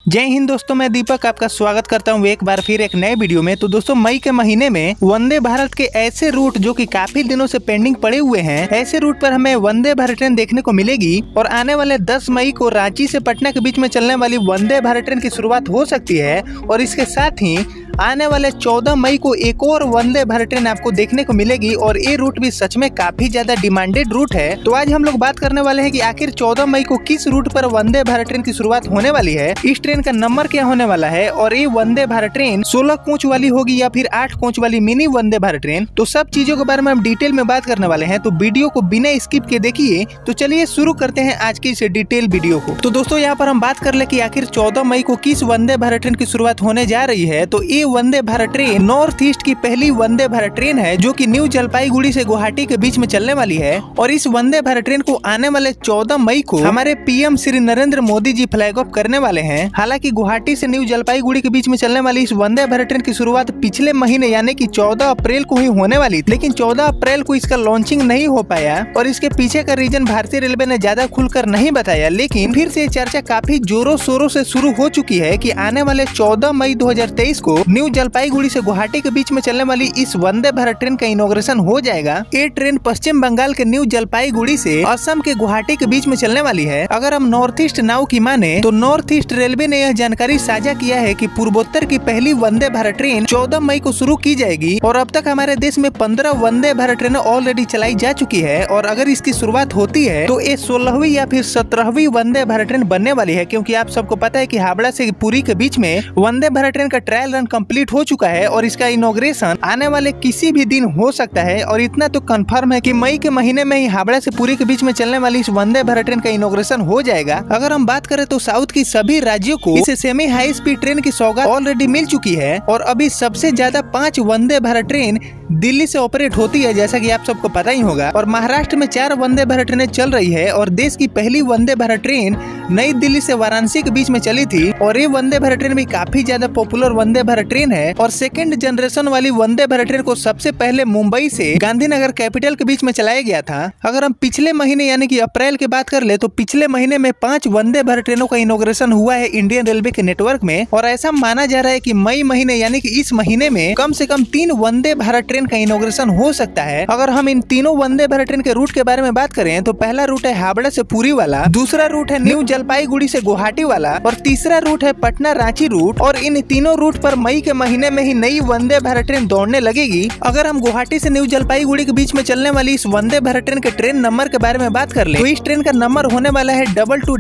जय हिंद दोस्तों, मैं दीपक आपका स्वागत करता हूं एक बार फिर एक नए वीडियो में। तो दोस्तों, मई के महीने में वंदे भारत के ऐसे रूट जो कि काफी दिनों से पेंडिंग पड़े हुए हैं, ऐसे रूट पर हमें वंदे भारत ट्रेन देखने को मिलेगी। और आने वाले 10 मई को रांची से पटना के बीच में चलने वाली वंदे भारत ट्रेन की शुरुआत हो सकती है। और इसके साथ ही आने वाले 14 मई को एक और वंदे भारत ट्रेन आपको देखने को मिलेगी। और ये रूट भी सच में काफी ज्यादा डिमांडेड रूट है। तो आज हम लोग बात करने वाले हैं कि आखिर 14 मई को किस रूट पर वंदे भारत ट्रेन की शुरुआत होने वाली है, इस ट्रेन का नंबर क्या होने वाला है, और ये वंदे भारत ट्रेन 16 कोच वाली होगी या फिर 8 कोच वाली मिनी वंदे भारत ट्रेन। तो सब चीजों के बारे में हम डिटेल में बात करने वाले हैं। तो वीडियो को बिना स्किप के देखिए। तो चलिए शुरू करते हैं आज की इस डिटेल वीडियो को। तो दोस्तों, यहाँ पर हम बात कर ले कि आखिर 14 मई को किस वंदे भारत ट्रेन की शुरुआत होने जा रही है। तो ये Vande Bharat train north east की पहली वंदे भारत ट्रेन है, जो कि न्यू जलपाईगुड़ी से गुवाहाटी के बीच में चलने वाली है। और इस वंदे भारत ट्रेन को आने वाले 14 मई को हमारे PM Shri Narendra Modi ji flag off करने वाले हैं। हालांकि गुवाहाटी से न्यू जलपाईगुड़ी के बीच में चलने वाली इस वंदे भारत ट्रेन की शुरुआत पिछले महीने यानी कि 14 अप्रैल को ही होने वाली थी, लेकिन 14 अप्रैल को इसका लॉन्चिंग नहीं हो पाया। और इसके पीछे का रीजन भारतीय रेलवे ने ज्यादा खुलकर नहीं बताया। लेकिन फिर से चर्चा काफी जोरों शोरों से शुरू हो चुकी है कि आने वाले 14 मई 2023 को न्यू जलपाईगुड़ी से गुवाहाटी के बीच में चलने वाली इस वंदे भारत ट्रेन का इनॉग्रेशन हो जाएगा। ये ट्रेन पश्चिम बंगाल के न्यू जलपाईगुड़ी से असम के गुवाहाटी के बीच में चलने वाली है। अगर हम नॉर्थ ईस्ट नाउ की माने तो नॉर्थ ईस्ट रेलवे ने यह जानकारी साझा किया है कि पूर्वोत्तर की पहली वंदे भारत ट्रेन 14 मई को शुरू की जाएगी। और अब तक हमारे देश में 15 वंदे भारत ट्रेन ऑलरेडी चलाई जा चुकी है। और अगर इसकी शुरुआत होती है तो ये 16वीं या फिर 17वीं वंदे भारत ट्रेन बनने वाली है। क्योंकि आप सबको पता है कि हावड़ा से पुरी के बीच में वंदे भारत ट्रेन का ट्रायल रन कंप्लीट हो चुका है और इसका इनॉग्रेशन आने वाले किसी भी दिन हो सकता है। और इतना तो कंफर्म है कि मई के महीने में ही हावड़ा से पुरी के बीच में चलने वाली इस वंदे भारत ट्रेन का इनॉग्रेशन हो जाएगा। अगर हम बात करें तो साउथ की सभी राज्यों को इस सेमी हाई स्पीड ट्रेन की सौगात ऑलरेडी मिल चुकी है। और अभी सबसे ज्यादा 5 वंदे भारत ट्रेन दिल्ली से ऑपरेट होती है, जैसा कि आप सबको पता ही होगा। और महाराष्ट्र में 4 वंदे भारत ट्रेनें चल रही है। और देश की पहली वंदे भारत ट्रेन नई दिल्ली से वाराणसी के बीच में चली थी। और ये वंदे भारत ट्रेन भी काफी ज्यादा पॉपुलर वंदे भारत ट्रेन है। और सेकंड जनरेशन वाली वंदे भारत ट्रेन को सबसे पहले मुंबई से गांधीनगर कैपिटल के बीच में चलाया गया था। अगर हम पिछले महीने यानी कि अप्रैल की बात कर ले तो पिछले महीने में 5 वंदे भारत ट्रेनों का इनॉग्रेशन हुआ है इंडियन रेलवे के नेटवर्क में। और ऐसा माना जा रहा है कि मई महीने यानी कि इस महीने में कम से कम 3 वंदे भारत ट्रेन का इनॉग्रेशन हो सकता है। अगर हम इन तीनों वंदे भारत ट्रेन के रूट के बारे में बात करें तो पहला रूट है हावड़ा से पुरी वाला, दूसरा रूट है न्यू जलपाईगुड़ी से गुवाहाटी वाला, और तीसरा रूट है पटना रांची रूट। और इन तीनों रूट पर मई के महीने में ही नई वंदे भारत ट्रेन दौड़ने लगेगी। अगर हम गुवाहाटी से न्यू जलपाईगुड़ी के बीच में चलने वाली इस वंदे भारत ट्रेन के ट्रेन नंबर के बारे में बात कर ले तो इस ट्रेन का नंबर होने वाला है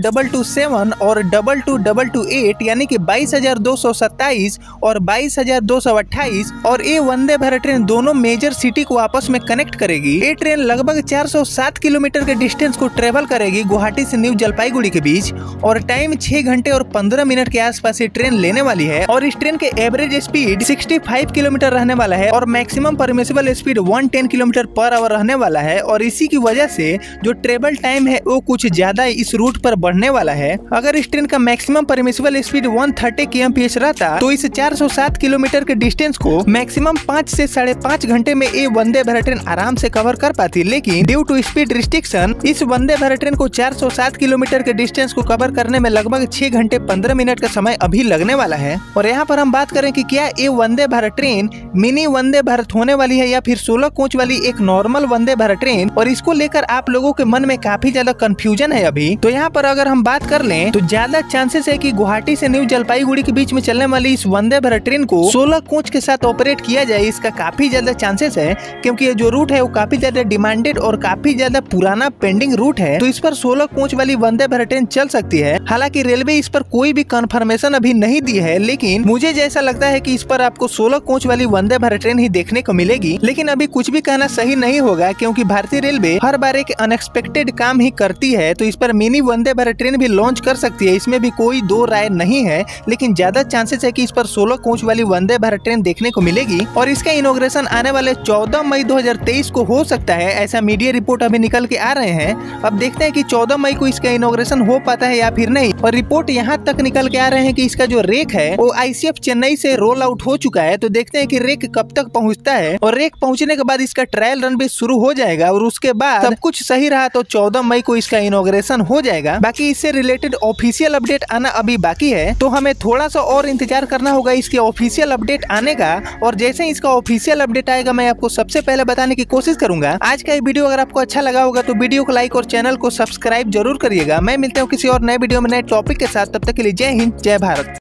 22227 और 22228, यानी कि 22,227 और 22,228। और ये वंदे भारत ट्रेन दोनों मेजर सिटी को आपस में कनेक्ट करेगी। ये ट्रेन लगभग 407 किलोमीटर के डिस्टेंस को ट्रेवल करेगी गुवाहाटी से न्यू जलपाईगुड़ी के बीच। और टाइम 6 घंटे और 15 मिनट के आसपास ये ट्रेन लेने वाली है। और इस ट्रेन के एवरेज स्पीड 65 किलोमीटर रहने वाला है और maximum permissible speed 110 kilometre per hour रहने वाला है। और इसी की वजह से जो ट्रेवल टाइम है वो कुछ ज्यादा इस रूट पर बढ़ने वाला है। अगर इस ट्रेन का मैक्सिमम परमिसिबल स्पीड 130 kmph रहता तो इस 407 किलोमीटर के डिस्टेंस को मैक्सिमम 5 से 5.5 घंटे में ये वंदे भारत ट्रेन आराम से कवर कर पाती। लेकिन ड्यू टू स्पीड रिस्ट्रिक्शन इस वंदे भारत ट्रेन को 407 किलोमीटर के डिस्टेंस को कवर करने में लगभग 6 घंटे 15 मिनट का समय अभी लगने वाला है। और यहाँ पर हम बात करें कि क्या ये वंदे भारत ट्रेन मिनी वंदे भारत होने वाली है या फिर 16 कोच वाली एक नॉर्मल वंदे भारत ट्रेन। और इसको लेकर आप लोगों के मन में काफी ज्यादा कंफ्यूजन है अभी। तो यहाँ पर अगर हम बात कर लें तो ज्यादा चांसेस है कि गुवाहाटी से न्यू जलपाईगुड़ी के बीच में चलने वाली इस वंदे भारत ट्रेन को 16 कोच के साथ ऑपरेट किया जाए। इसका काफी ज्यादा चांसेस है, क्योंकि ये जो रूट है वो काफी ज्यादा डिमांडेड और काफी ज्यादा पुराना पेंडिंग रूट है। तो इस पर 16 कोच वाली वंदे भारत ट्रेन चल सकती है। हालांकि रेलवे इस पर कोई भी कंफर्मेशन अभी नहीं दी है, लेकिन मुझे जैसा लगता है कि इस पर आपको 16 कोच वाली वंदे भारत ट्रेन ही देखने को मिलेगी। लेकिन अभी कुछ भी कहना सही नहीं होगा, क्योंकि भारतीय रेलवे हर बार एक अनएक्सपेक्टेड काम ही करती है। तो इस पर मिनी वंदे भारत ट्रेन भी लॉन्च कर सकती है, इसमें भी कोई दो राय नहीं है। लेकिन ज्यादा चांसेस है कि इस पर 16 कोच वाली वंदे भारत ट्रेन देखने को मिलेगी। और इसका इनॉग्रेशन आने वाले 14 मई 2023 को हो सकता है, ऐसा मीडिया रिपोर्ट अभी निकल के आ रहे हैं। अब देखते हैं कि 14 मई को इसका इनॉग्रेशन हो पाता है या फिर नहीं। और रिपोर्ट यहाँ तक निकल के आ रहे हैं कि इसका जो रेक है वो ICF चेन्नई से पे रोल आउट हो चुका है। तो देखते हैं कि रेक कब तक पहुंचता है, और रेक पहुंचने के बाद इसका ट्रायल रन भी शुरू हो जाएगा, और उसके बाद सब कुछ सही रहा तो 14 मई को इसका इनॉग्रेशन हो जाएगा। बाकी इससे रिलेटेड ऑफिशियल अपडेट आना अभी बाकी है, तो हमें थोड़ा सा और इंतजार करना होगा इसके ऑफिशियल अपडेट आने का। और जैसे ही इसका ऑफिशियल अपडेट आएगा मैं आपको सबसे पहले बताने की कोशिश करूंगा। आज का ये वीडियो अगर आपको अच्छा लगा होगा तो वीडियो को लाइक और चैनल को सब्सक्राइब जरूर करिएगा। मैं मिलता हूँ किसी और नए वीडियो में नए टॉपिक के साथ, तब तक के लिए जय हिंद, जय भारत।